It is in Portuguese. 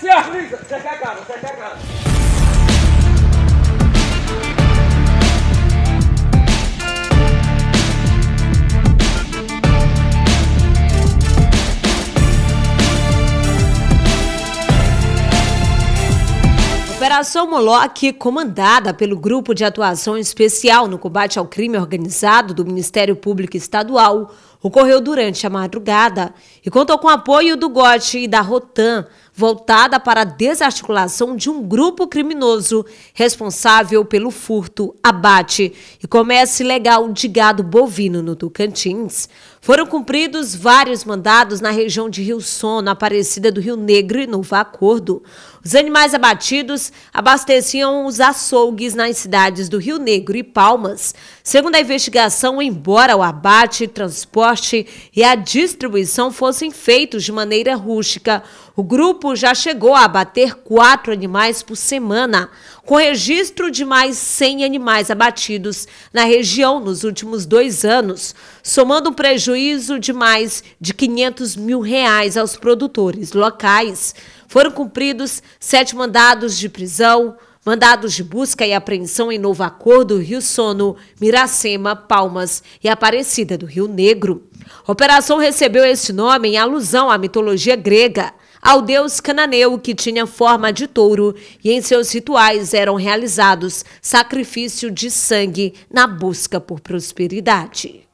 Se agiliza, você quer cara, você quer cara. Operação Moloch, comandada pelo Grupo de Atuação Especial no Combate ao Crime Organizado do Ministério Público Estadual, ocorreu durante a madrugada e contou com apoio do GOT e da Rotan, voltada para a desarticulação de um grupo criminoso responsável pelo furto, abate e comércio ilegal de gado bovino no Tocantins. Foram cumpridos vários mandados na região de Rio Sono, Aparecida do Rio Negro e Novo Acordo. Os animais abatidos abasteciam os açougues nas cidades do Rio Negro e Palmas. Segundo a investigação, embora o abate, transporte e a distribuição fossem feitos de maneira rústica, o grupo já chegou a abater 4 animais por semana, com registro de mais 100 animais abatidos na região nos últimos 2 anos, somando um prejuízo de mais de R$500 mil aos produtores locais. Foram cumpridos 7 mandados de prisão, mandados de busca e apreensão em Novo Acordo, Rio Sono, Miracema, Palmas e Aparecida do Rio Negro. A operação recebeu esse nome em alusão à mitologia grega, ao deus cananeu que tinha forma de touro e em seus rituais eram realizados sacrifício de sangue na busca por prosperidade.